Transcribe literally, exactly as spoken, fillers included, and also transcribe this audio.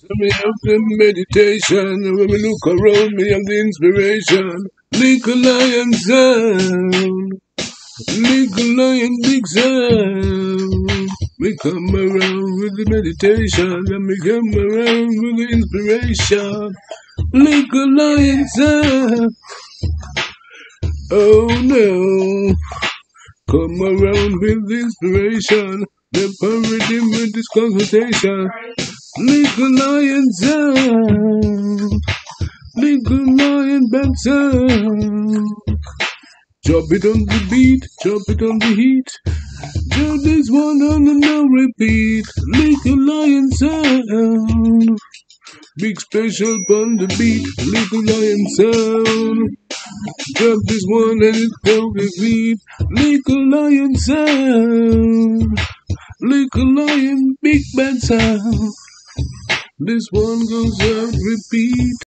Me have the meditation. When we look around me, have the inspiration. Little lion sound, little lion big sound. We come around with the meditation, and we come around with the inspiration. Little lion sound. Oh no, come around with the inspiration. The paradigm with this consultation. Little lion sound, little lion back sound. Chop it on the beat, chop it on the heat. Do this one on the no repeat. Little lion sound, big special on the beat. Little lion sound. Drop this one and it go repeat. Little lion sound, little lion big bad sound. This one goes out repeat.